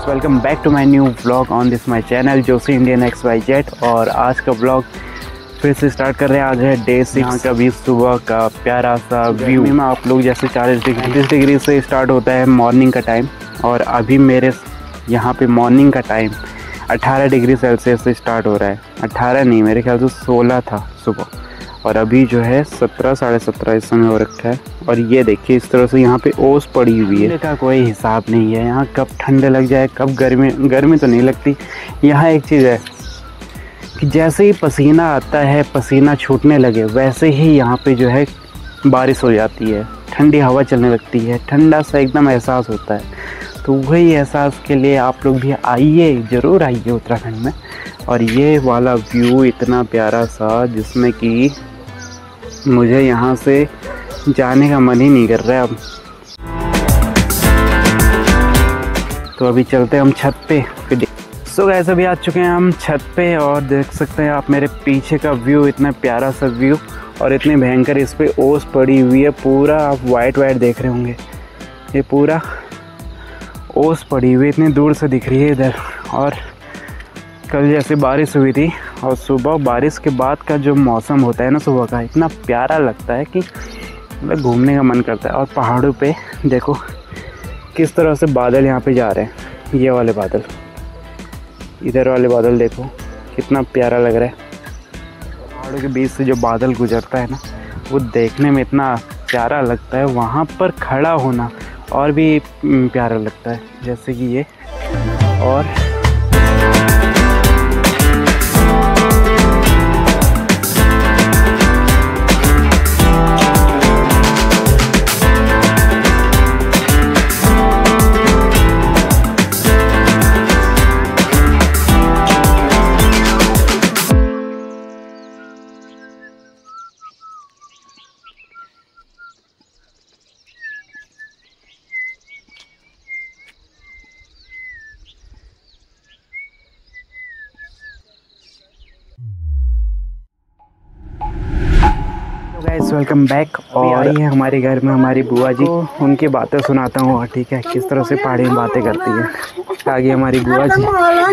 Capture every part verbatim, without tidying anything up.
Guys, welcome back to my new vlog on this my channel Joshi Indian X Y Z. और आज का vlog फिर से start कर रहे हैं। आज है डे सिक्स का भी सुबह का प्यारा सा व्यू में आप लोग जैसे चालीस डिग्री तीस डिग्री से स्टार्ट होता है मॉर्निंग का टाइम, और अभी मेरे यहाँ पे मॉर्निंग का टाइम अठारह डिग्री सेल्सियस से स्टार्ट हो रहा है। अठारह नहीं, मेरे ख्याल से सोलह था सुबह, और अभी जो है सत्रह साढ़े सत्रह इस समय हो रखा है। और ये देखिए इस तरह से यहाँ पे ओस पड़ी हुई है, का कोई हिसाब नहीं है। यहाँ कब ठंड लग जाए कब गर्मी गर्मी तो नहीं लगती। यहाँ एक चीज़ है कि जैसे ही पसीना आता है, पसीना छूटने लगे, वैसे ही यहाँ पे जो है बारिश हो जाती है, ठंडी हवा चलने लगती है, ठंडा सा एकदम एहसास होता है। तो वही एहसास के लिए आप लोग भी आइए, ज़रूर आइए उत्तराखंड में। और ये वाला व्यू इतना प्यारा सा, जिसमें कि मुझे यहाँ से जाने का मन ही नहीं कर रहा है अब। तो अभी चलते हैं हम छत पे। सो गाइस, अभी आ चुके हैं हम छत पे, और देख सकते हैं आप मेरे पीछे का व्यू, इतना प्यारा सा व्यू और इतनी भयंकर इस पे ओस पड़ी हुई है। पूरा आप वाइट वाइट देख रहे होंगे, ये पूरा ओस पड़ी हुई इतनी दूर से दिख रही है इधर। और कल जैसे बारिश हुई थी, और सुबह बारिश के बाद का जो मौसम होता है ना सुबह का, इतना प्यारा लगता है कि मतलब घूमने का मन करता है। और पहाड़ों पे देखो किस तरह से बादल यहाँ पे जा रहे हैं, ये वाले बादल, इधर वाले बादल देखो कितना प्यारा लग रहा है। पहाड़ों के बीच से जो बादल गुजरता है ना, वो देखने में इतना प्यारा लगता है। वहाँ पर खड़ा होना और भी प्यारा लगता है, जैसे कि ये। और गाइस, वेलकम बैक। और आई है हमारे घर में हमारी बुआ जी, तो उनकी बातें सुनाता हूँ, ठीक है, किस तरह से पहाड़ी में बातें करती है। आगे हमारी बुआ जी,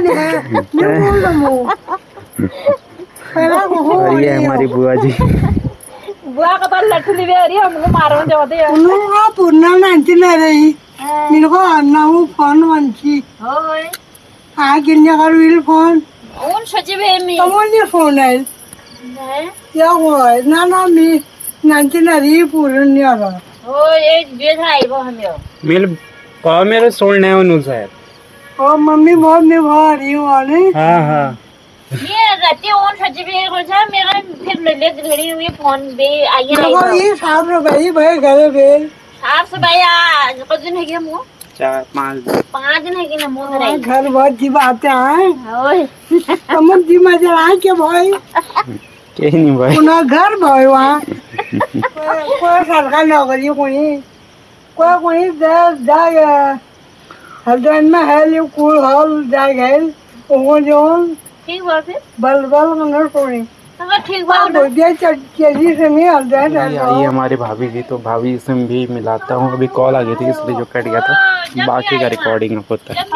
और ये हमारी बुआ जी। बुआ का तो लट्ठू ले रही है, हमको मारने जाते हैं। उन्होंने पुरना नांची ले रही, मेरे को अन्ना वो फोन मंची। होय। हाँ, किन्ने कर विल फोन। उन सचिव है मी। कमोनी फोन है। नहीं। क्या हुआ है? ना ना मी नांची ना रही पुरनी आ रहा। हो ये बेच आई वो हमें। मिल कौन मेरे सोलने हैं उन्होंने सर। और मम्मी बहुत निभा रही हूँ वाले। हाँ हाँ। ये रहती उन सचिव है कुछ है, मेरा फिर ले ले घड़ी हुई फोन बे आई है। देखो ये साफ रबाई भाई घर पे। साफ सफाई आज कुछ दिन है क्या मुँह? चार पाँच पाँच दिन है कि ना मुँह रही। घर बहुत जी बातें हैं। होय। कमर जी मजा आए क्या भाई? कहीं नहीं भाई। उन्हें घर भाई वहाँ। कोई सरकार नौकरी कोई कोई कोई दे जाए हल्द्वानी में है ये कूल हॉल जाए गए वो जो ठीक बात है। बल बल मंगल कोई तो ठीक बात तो ये चली से नहीं हल्द्वानी आई हमारी भाभी जी, तो भाभी से भी मिलाता हूँ। अभी कॉल आ गई थी इसलिए जो कट गया था, बाकी का रिकॉर्डिंग अब होता है।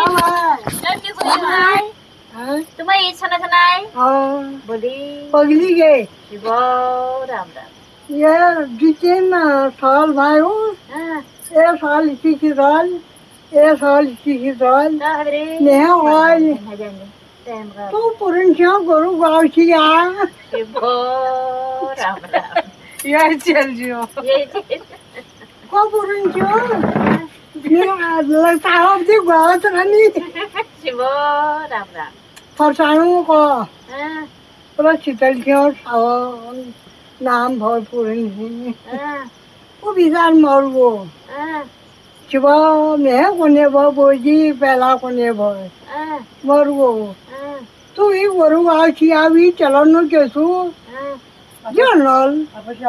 तुम्हारी इच्छा ना सुनाई। हाँ बोली पगली गए शिवो राम राम। ये जितेन साल भाई हो हाँ। ये साल इसी की साल ये साल इसी की साल ना हरे नेहा वाल ना जाने टाइम का तो पुरन क्या करूँ गाँव की यार शिवो राम राम। यार चल जियो ये को पुरन क्यों ये लगता है अब देख गाँव तो नहीं शिवो राम राम। फरसानों को हाँ पूरा चितल क्यों सावन नाम बहुत पुरन है हाँ वो विशाल मर वो हाँ सुबह में कोने भो बोजी पहला कोने भो हाँ मर वो हाँ तू ये वरु आची आवी चलन के सु हाँ। जनरल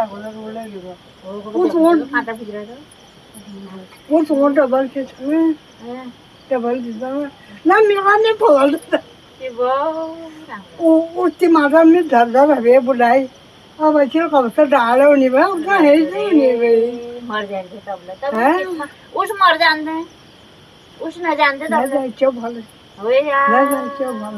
वो तो खाता फिर रहा था। वो तो डबल के छमे हाँ डबल दिसा ना मेरा ने बोल शिवो राम। वो उतनी माता में धर धर हवे बुलाई अब बच्चे कब से डालो नहीं भाई उतना है जो नहीं भाई मर जाएंगे तब ना तब हैं? कितना- उस मर जानते हैं उस न जानते ना जायचं भालं होय यार ना जायचं भालं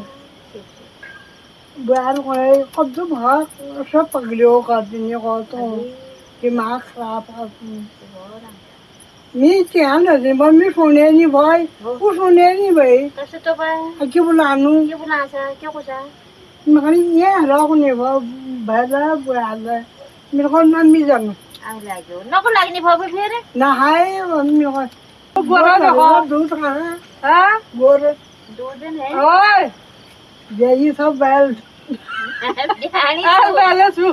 बाहेर कोणाला कब्ज भाग असं पगलियो करते तो दिमाग खराब करते मी क्या नहीं बस मैं सुने नहीं भाई वो सुने नहीं भाई कैसे तो भाई क्यों बुलानू क्यों बुला सा क्यों कुछ मगर ये हराग नहीं वो बहला बुला मेरे को ना मी जाना आ लागो न को लागनी भाभी फिर ना हाय मम्मी को बोरा देखो दूध खाना हाँ बोर दो दिन है ओए यही सब बैल ब्याणी आ बैल सु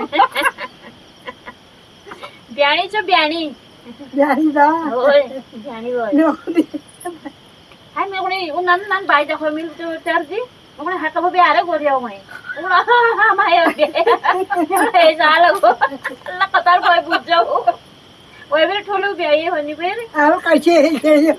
ब्याणी चो ब्याणी यही दा होय ब्याणी होय हाय मैं कोनी उन नन नन बाई देखो मिल तो तरजी कोनी हाथ को भी आ रे गोरिया कोनी उन हां माय ए जाला को अल्लाह कतार कोई बुझ जाओ ओए बेरे ठोलो ब्याई होनी बेरे आ कैसे है ये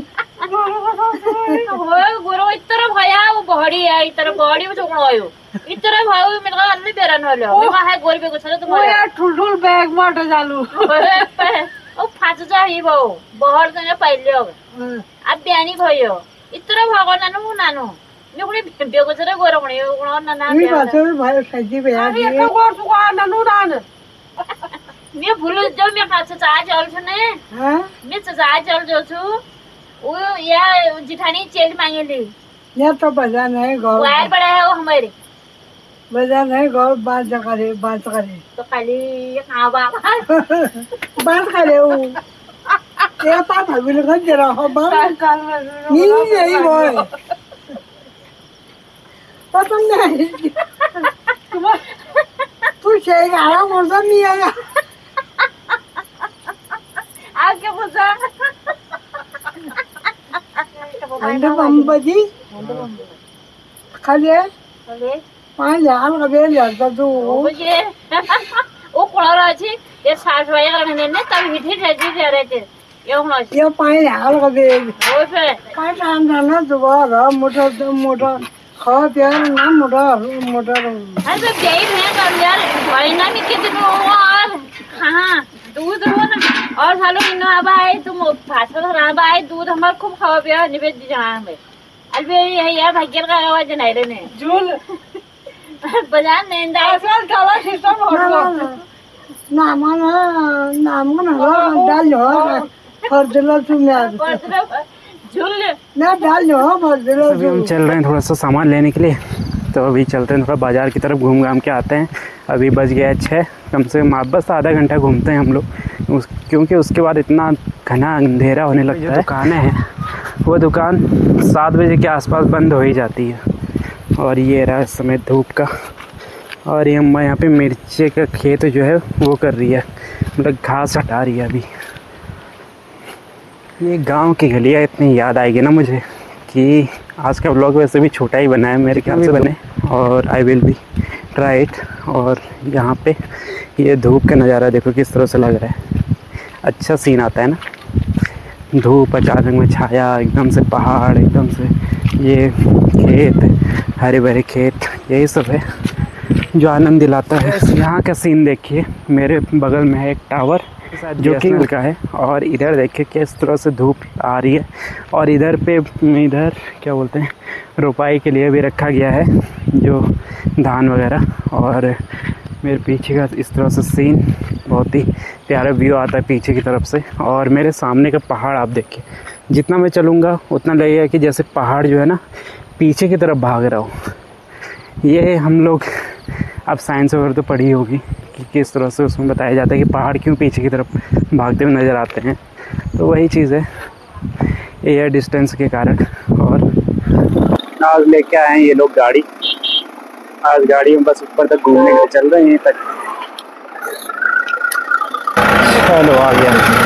होय गोरो इतर भया वो बहड़ी है इतर बहड़ी में छोकणो आयो इतर भाऊ मेरे का अन्नी बेरन होलो मेरे का है गोरी पे कुछ तो वो यार ठुल बैग मार जालू ओ फाच जाही बहु बहर जने पाइले हो अब ब्याणी भयो इतर भागो नानु नानु मैं कोनी बेगोचरे गोरो कोनी कोन ना ना मी बात में भाई सजी पे यार ये गोर सुका नानु नान मैं भूल जाऊ मैं फाच चा चल छने हां मैं चा चल जो छु ओ या जिठानी चेल मांगेली या तो बाजार नहीं गौर वायर बड़ा है वो हमारे बाजार नहीं गौर बात करे बात करे तो खाली हां बाबा बात करे वो ये पापा भाभी लोग जरा हो बात नहीं यही बोल पता नहीं तू शेख आया मौसम नहीं आया आगे मजा अंडे बम्बजी खाली खाली पाँच हजार का बेल जाता तू मुझे वो कोड़ा अच्छी ये साठ वाले का नहीं ने तब हिट हिट रहती है रहते ये हम ये पाँच हजार का बेल वो पे पाँच हजार ना दोबारा मोटा मोटा खा प्यार ना मोटा मोटा अरे तो यही है कर यार भाई ना में कितने और हाँ दूध हो ना और सालों इन अब आए तुम फास्ट खराब आए दूध हमारे खूब खावा पिया निवेद जहाँ में अरे ये यार भाग्य का आवाज नहीं लेने झूल बाजार नहीं ऐसा काला सिस्टम हो रहा नाम ना नाम का ना डाल लो फर्जला तुम यार झूल ना डाल लो फर्जला अभी हम चल रहे हैं थोड़ा सा सामान लेने के लिए तो अभी चलते हैं थोड़ा बाज़ार की तरफ घूम घाम के आते हैं। अभी बज गया है छः कम से कम बस आधा घंटा घूमते हैं हम लोग उस क्योंकि उसके बाद इतना घना अंधेरा होने लगता है। दुकानें हैं वो दुकान सात बजे के आसपास बंद हो ही जाती है। और ये रहा इस समय धूप का और ये अम्मा यहाँ पे मिर्ची का खेत जो है वो कर रही है मतलब घास हटा रही है। अभी ये गांव की गलियाँ इतनी याद आएगी ना मुझे कि आज का व्लॉग वैसे भी छोटा ही बना है मेरे ख्याल से बने और I will be try it. और यहाँ पे ये धूप का नज़ारा देखो किस तरह से लग रहा है, अच्छा सीन आता है ना। धूप अचानक में छाया, एकदम से पहाड़, एकदम से ये खेत, हरे भरे खेत, यही सब है जो आनंद दिलाता है। यहाँ का सीन देखिए, मेरे बगल में है एक टावर जो कि का है और इधर देखिए किस तरह से धूप आ रही है और इधर पे इधर क्या बोलते हैं रोपाई के लिए भी रखा गया है जो धान वगैरह। और मेरे पीछे का इस तरह से सीन बहुत ही प्यारा व्यू आता है पीछे की तरफ से। और मेरे सामने का पहाड़ आप देखिए, जितना मैं चलूँगा उतना लगेगा कि जैसे पहाड़ जो है ना पीछे की तरफ भाग रहा हूँ। ये हम लोग अब साइंस वगैरह तो पढ़ी होगी कि किस तरह से उसमें बताया जाता है कि पहाड़ क्यों पीछे की तरफ भागते हुए नज़र आते हैं। तो वही चीज़ है एयर डिस्टेंस के कारण। और आज लेके आए हैं ये लोग गाड़ी, आज गाड़ी में बस ऊपर तक घूमने के लिए चल रहे हैं तक। चलो आ गया।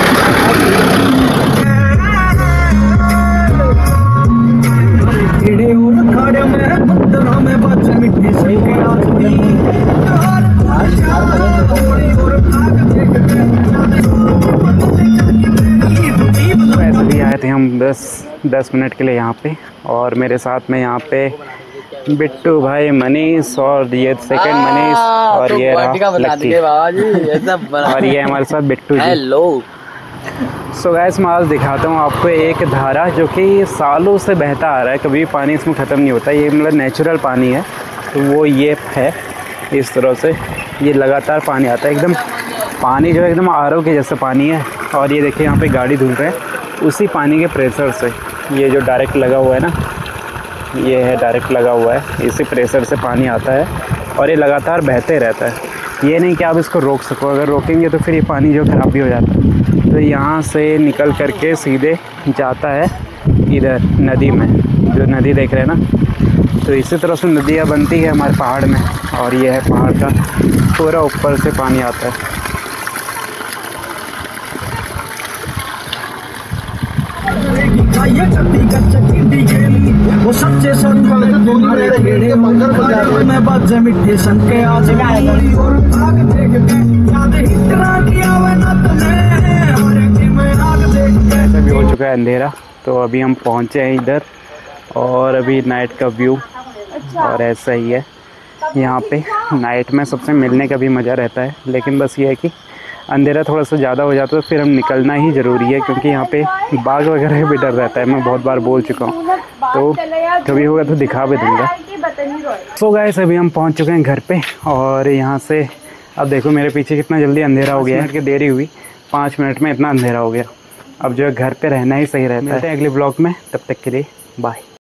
वैसे भी आए थे हम दस दस मिनट के लिए यहाँ पे और मेरे साथ में यहाँ पे बिट्टू भाई, मनीष और ये सेकंड मनीष और ये रहा लक्की और ये हमारे साथ Bittu ji. Hello so guys मैं आज दिखाता हूँ आपको एक धारा जो कि सालों से बहता आ रहा है, कभी पानी इसमें ख़त्म नहीं होता। ये मतलब नेचुरल पानी है, तो वो ये है इस तरह से, ये लगातार पानी आता है। एकदम पानी जो है एकदम आर ओ के जैसा पानी है। और ये देखिए यहाँ पे गाड़ी धुल रहे हैं उसी पानी के प्रेशर से। ये जो डायरेक्ट लगा हुआ है ना, ये है डायरेक्ट लगा हुआ है, इसी प्रेशर से पानी आता है और ये लगातार बहते रहता है। ये नहीं कि आप इसको रोक सको, अगर रोकेंगे तो फिर ये पानी जो ख़राब भी हो जाता है। तो यहाँ से निकल करके सीधे जाता है इधर नदी में, जो नदी देख रहे हैं ना, तो इसी तरह से नदियाँ बनती है हमारे पहाड़ में। और ये है पहाड़ का पूरा ऊपर से पानी आता है। वो सच्चे संग में बाजे मिट्टी संग के आज और भाग देखते याद इतना किया वे ना तुम्हें और कि मैं आग देखते। अभी हो चुका है अंधेरा, तो अभी हम पहुंचे हैं इधर और अभी नाइट का व्यू और ऐसा ही है। यहाँ पे नाइट में सबसे मिलने का भी मज़ा रहता है, लेकिन बस ये है कि अंधेरा थोड़ा सा ज़्यादा हो जाता है तो फिर हम निकलना ही ज़रूरी है, क्योंकि यहाँ पे बाघ वगैरह का भी डर रहता है। मैं बहुत बार बोल चुका हूँ, तो कभी होगा तो दिखा भी दूँगा। सो गाइस अभी हम पहुँच चुके हैं घर पे और यहाँ से अब देखो मेरे पीछे कितना जल्दी अंधेरा हो गया है। कि देरी हुई, पाँच मिनट में इतना अंधेरा हो गया। अब जो है घर पर रहना ही सही रहता है। मिलते हैं अगले ब्लॉग में, तब तक के लिए बाय।